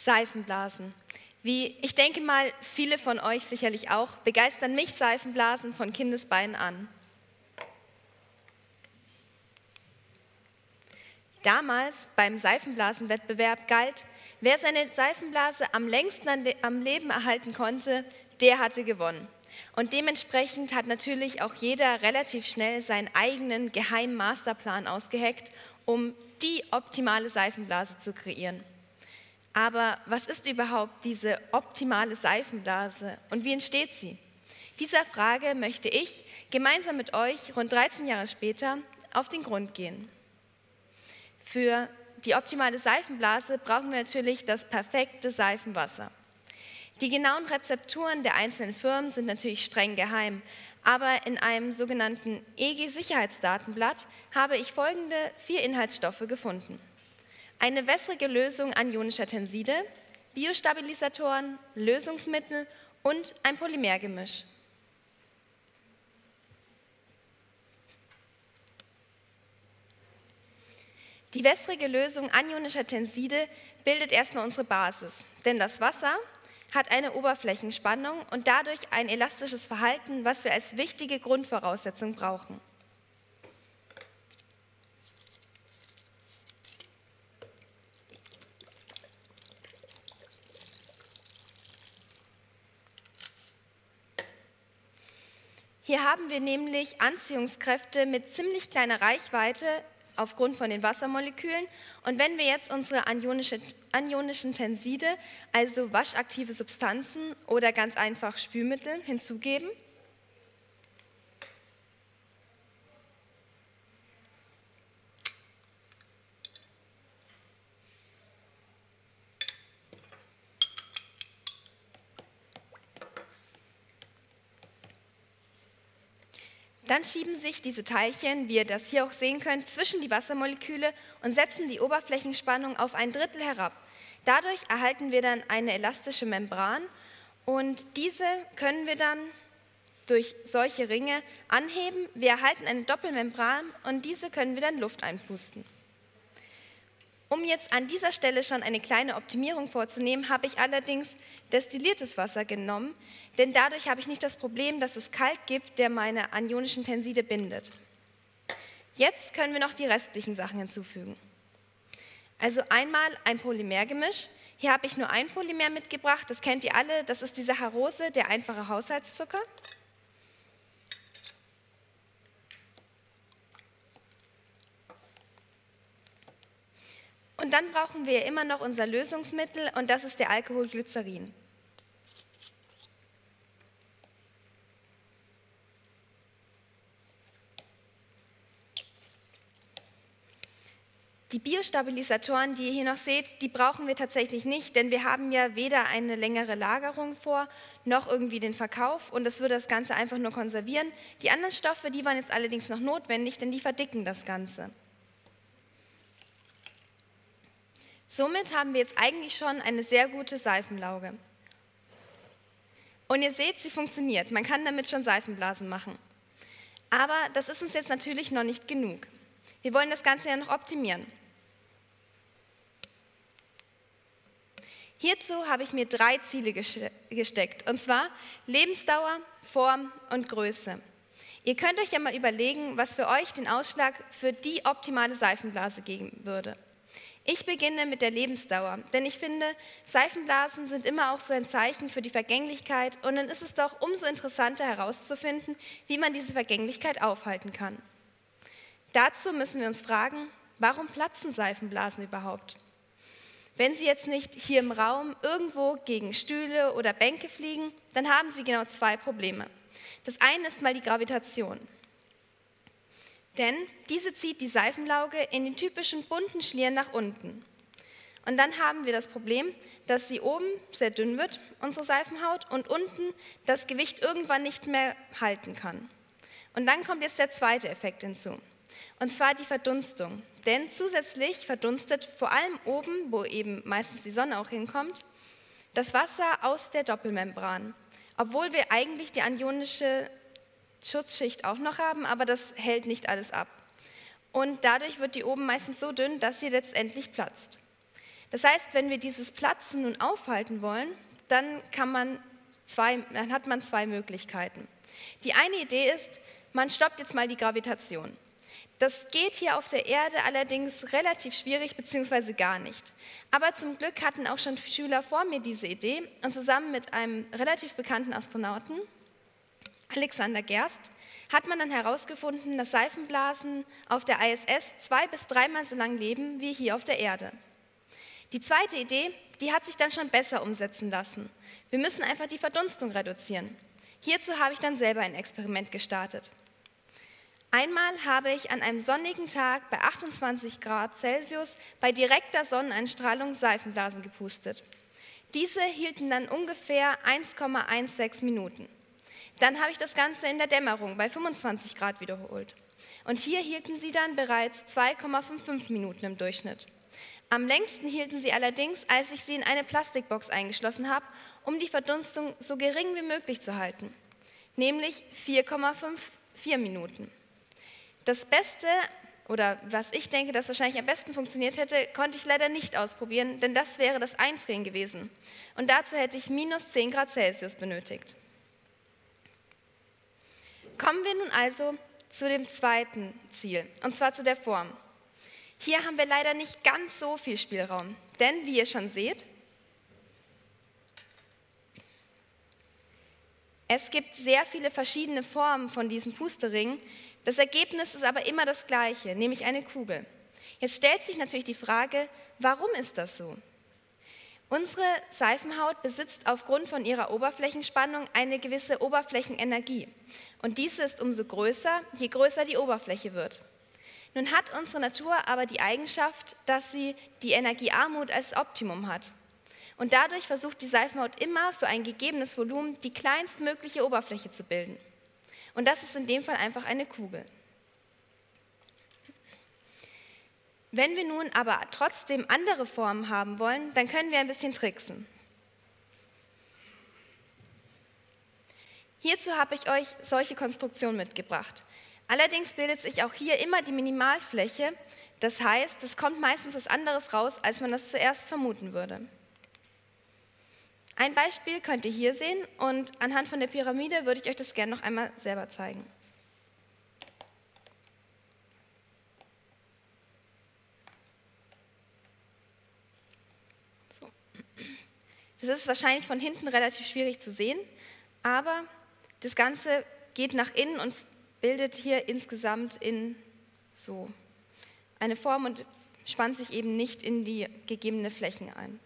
Seifenblasen. Wie ich denke mal, viele von euch sicherlich auch, begeistern mich Seifenblasen von Kindesbeinen an. Damals beim Seifenblasenwettbewerb galt, wer seine Seifenblase am längsten am Leben erhalten konnte, der hatte gewonnen. Und dementsprechend hat natürlich auch jeder relativ schnell seinen eigenen geheimen Masterplan ausgeheckt, um die optimale Seifenblase zu kreieren. Aber was ist überhaupt diese optimale Seifenblase und wie entsteht sie? Dieser Frage möchte ich gemeinsam mit euch rund 13 Jahre später auf den Grund gehen. Für die optimale Seifenblase brauchen wir natürlich das perfekte Seifenwasser. Die genauen Rezepturen der einzelnen Firmen sind natürlich streng geheim, aber in einem sogenannten EG-Sicherheitsdatenblatt habe ich folgende 4 Inhaltsstoffe gefunden: eine wässrige Lösung anionischer Tenside, Biostabilisatoren, Lösungsmittel und ein Polymergemisch. Die wässrige Lösung anionischer Tenside bildet erstmal unsere Basis, denn das Wasser hat eine Oberflächenspannung und dadurch ein elastisches Verhalten, was wir als wichtige Grundvoraussetzung brauchen. Hier haben wir nämlich Anziehungskräfte mit ziemlich kleiner Reichweite aufgrund von den Wassermolekülen. Und wenn wir jetzt unsere anionischen Tenside, also waschaktive Substanzen oder ganz einfach Spülmittel, hinzugeben, dann schieben sich diese Teilchen, wie ihr das hier auch sehen könnt, zwischen die Wassermoleküle und setzen die Oberflächenspannung auf 1/3 herab. Dadurch erhalten wir dann eine elastische Membran und diese können wir dann durch solche Ringe anheben. Wir erhalten eine Doppelmembran und diese können wir dann Luft einpusten. Um jetzt an dieser Stelle schon eine kleine Optimierung vorzunehmen, habe ich allerdings destilliertes Wasser genommen, denn dadurch habe ich nicht das Problem, dass es Kalk gibt, der meine anionischen Tenside bindet. Jetzt können wir noch die restlichen Sachen hinzufügen. Also einmal ein Polymergemisch. Hier habe ich nur ein Polymer mitgebracht, das kennt ihr alle, das ist die Saccharose, der einfache Haushaltszucker. Und dann brauchen wir immer noch unser Lösungsmittel und das ist der Alkoholglycerin. Die Biostabilisatoren, die ihr hier noch seht, die brauchen wir tatsächlich nicht, denn wir haben ja weder eine längere Lagerung vor, noch irgendwie den Verkauf und das würde das Ganze einfach nur konservieren. Die anderen Stoffe, die waren jetzt allerdings noch notwendig, denn die verdicken das Ganze. Somit haben wir jetzt eigentlich schon eine sehr gute Seifenlauge. Und ihr seht, sie funktioniert. Man kann damit schon Seifenblasen machen. Aber das ist uns jetzt natürlich noch nicht genug. Wir wollen das Ganze ja noch optimieren. Hierzu habe ich mir 3 Ziele gesteckt, und zwar Lebensdauer, Form und Größe. Ihr könnt euch ja mal überlegen, was für euch den Ausschlag für die optimale Seifenblase geben würde. Ich beginne mit der Lebensdauer, denn ich finde, Seifenblasen sind immer auch so ein Zeichen für die Vergänglichkeit und dann ist es doch umso interessanter herauszufinden, wie man diese Vergänglichkeit aufhalten kann. Dazu müssen wir uns fragen, warum platzen Seifenblasen überhaupt? Wenn sie jetzt nicht hier im Raum irgendwo gegen Stühle oder Bänke fliegen, dann haben sie genau 2 Probleme. Das eine ist mal die Gravitation. Denn diese zieht die Seifenlauge in den typischen bunten Schlieren nach unten. Und dann haben wir das Problem, dass sie oben sehr dünn wird, unsere Seifenhaut, und unten das Gewicht irgendwann nicht mehr halten kann. Und dann kommt jetzt der zweite Effekt hinzu, und zwar die Verdunstung. Denn zusätzlich verdunstet vor allem oben, wo eben meistens die Sonne auch hinkommt, das Wasser aus der Doppelmembran, obwohl wir eigentlich die anionische Schutzschicht auch noch haben, aber das hält nicht alles ab. Und dadurch wird die oben meistens so dünn, dass sie letztendlich platzt. Das heißt, wenn wir dieses Platzen nun aufhalten wollen, dann hat man zwei Möglichkeiten. Die eine Idee ist, man stoppt jetzt mal die Gravitation. Das geht hier auf der Erde allerdings relativ schwierig bzw. gar nicht. Aber zum Glück hatten auch schon Schüler vor mir diese Idee und zusammen mit einem relativ bekannten Astronauten, Alexander Gerst, hat man dann herausgefunden, dass Seifenblasen auf der ISS 2- bis 3-mal so lang leben wie hier auf der Erde. Die zweite Idee, die hat sich dann schon besser umsetzen lassen. Wir müssen einfach die Verdunstung reduzieren. Hierzu habe ich dann selber ein Experiment gestartet. Einmal habe ich an einem sonnigen Tag bei 28 Grad Celsius bei direkter Sonneneinstrahlung Seifenblasen gepustet. Diese hielten dann ungefähr 1,16 Minuten. Dann habe ich das Ganze in der Dämmerung bei 25 Grad wiederholt. Und hier hielten sie dann bereits 2,55 Minuten im Durchschnitt. Am längsten hielten sie allerdings, als ich sie in eine Plastikbox eingeschlossen habe, um die Verdunstung so gering wie möglich zu halten, nämlich 4,54 Minuten. Das Beste, oder was ich denke, das wahrscheinlich am besten funktioniert hätte, konnte ich leider nicht ausprobieren, denn das wäre das Einfrieren gewesen. Und dazu hätte ich minus 10 Grad Celsius benötigt. Kommen wir nun also zu dem zweiten Ziel, und zwar zu der Form. Hier haben wir leider nicht ganz so viel Spielraum, denn wie ihr schon seht, es gibt sehr viele verschiedene Formen von diesen Pusteringen. Das Ergebnis ist aber immer das gleiche, nämlich eine Kugel. Jetzt stellt sich natürlich die Frage, warum ist das so? Unsere Seifenhaut besitzt aufgrund von ihrer Oberflächenspannung eine gewisse Oberflächenenergie. Und diese ist umso größer, je größer die Oberfläche wird. Nun hat unsere Natur aber die Eigenschaft, dass sie die Energiearmut als Optimum hat. Und dadurch versucht die Seifenhaut immer für ein gegebenes Volumen die kleinstmögliche Oberfläche zu bilden. Und das ist in dem Fall einfach eine Kugel. Wenn wir nun aber trotzdem andere Formen haben wollen, dann können wir ein bisschen tricksen. Hierzu habe ich euch solche Konstruktionen mitgebracht. Allerdings bildet sich auch hier immer die Minimalfläche, das heißt, es kommt meistens was anderes raus, als man das zuerst vermuten würde. Ein Beispiel könnt ihr hier sehen und anhand von der Pyramide würde ich euch das gerne noch einmal selber zeigen. So. Das ist wahrscheinlich von hinten relativ schwierig zu sehen, aber das Ganze geht nach innen und bildet hier insgesamt in so eine Form und spannt sich eben nicht in die gegebene Flächen ein.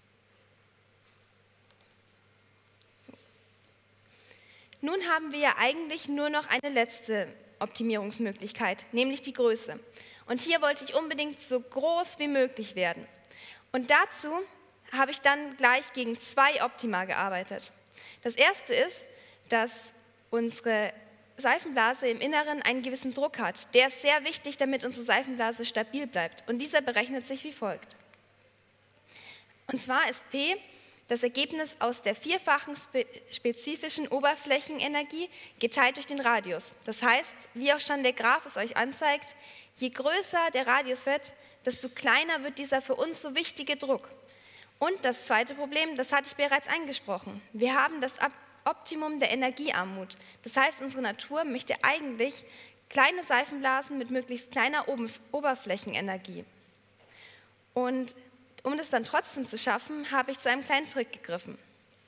So. Nun haben wir ja eigentlich nur noch eine letzte Optimierungsmöglichkeit, nämlich die Größe. Und hier wollte ich unbedingt so groß wie möglich werden. Und dazu habe ich dann gleich gegen 2 Optima gearbeitet. Das erste ist, dass unsere Seifenblase im Inneren einen gewissen Druck hat. Der ist sehr wichtig, damit unsere Seifenblase stabil bleibt. Und dieser berechnet sich wie folgt. Und zwar ist P das Ergebnis aus der 4-fachen spezifischen Oberflächenenergie geteilt durch den Radius. Das heißt, wie auch schon der Graph es euch anzeigt, je größer der Radius wird, desto kleiner wird dieser für uns so wichtige Druck. Und das zweite Problem, das hatte ich bereits angesprochen. Wir haben das Optimum der Energiearmut. Das heißt, unsere Natur möchte eigentlich kleine Seifenblasen mit möglichst kleiner Oberflächenenergie. Und um das dann trotzdem zu schaffen, habe ich zu einem kleinen Trick gegriffen.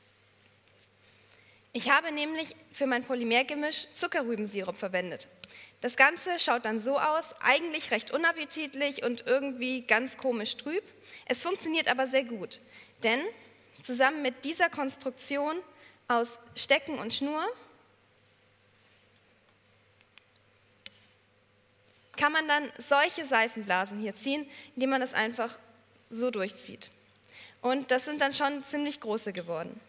Ich habe nämlich für mein Polymergemisch Zuckerrübensirup verwendet. Das Ganze schaut dann so aus, eigentlich recht unappetitlich und irgendwie ganz komisch trüb. Es funktioniert aber sehr gut, denn zusammen mit dieser Konstruktion aus Stecken und Schnur kann man dann solche Seifenblasen hier ziehen, indem man das einfach so durchzieht. Und das sind dann schon ziemlich große geworden.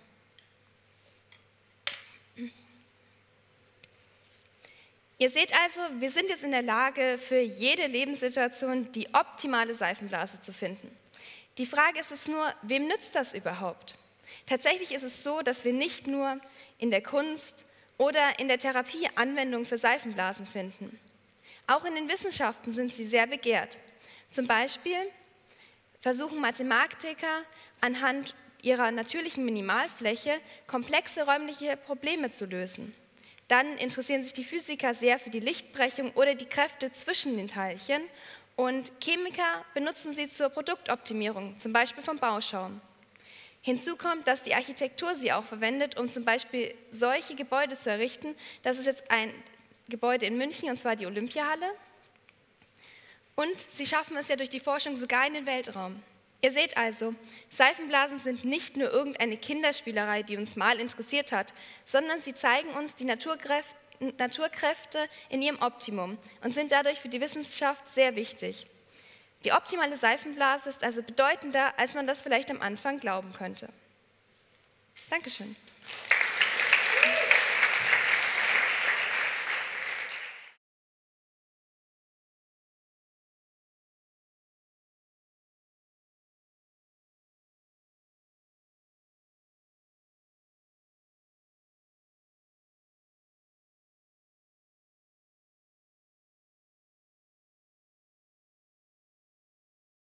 Ihr seht also, wir sind jetzt in der Lage, für jede Lebenssituation die optimale Seifenblase zu finden. Die Frage ist es nur, wem nützt das überhaupt? Tatsächlich ist es so, dass wir nicht nur in der Kunst oder in der Therapie Anwendungen für Seifenblasen finden. Auch in den Wissenschaften sind sie sehr begehrt. Zum Beispiel versuchen Mathematiker anhand ihrer natürlichen Minimalfläche komplexe räumliche Probleme zu lösen. Dann interessieren sich die Physiker sehr für die Lichtbrechung oder die Kräfte zwischen den Teilchen und Chemiker benutzen sie zur Produktoptimierung, zum Beispiel vom Bauschaum. Hinzu kommt, dass die Architektur sie auch verwendet, um zum Beispiel solche Gebäude zu errichten. Das ist jetzt ein Gebäude in München, und zwar die Olympiahalle. Und sie schaffen es ja durch die Forschung sogar in den Weltraum. Ihr seht also, Seifenblasen sind nicht nur irgendeine Kinderspielerei, die uns mal interessiert hat, sondern sie zeigen uns die Naturkräfte in ihrem Optimum und sind dadurch für die Wissenschaft sehr wichtig. Die optimale Seifenblase ist also bedeutender, als man das vielleicht am Anfang glauben könnte. Dankeschön.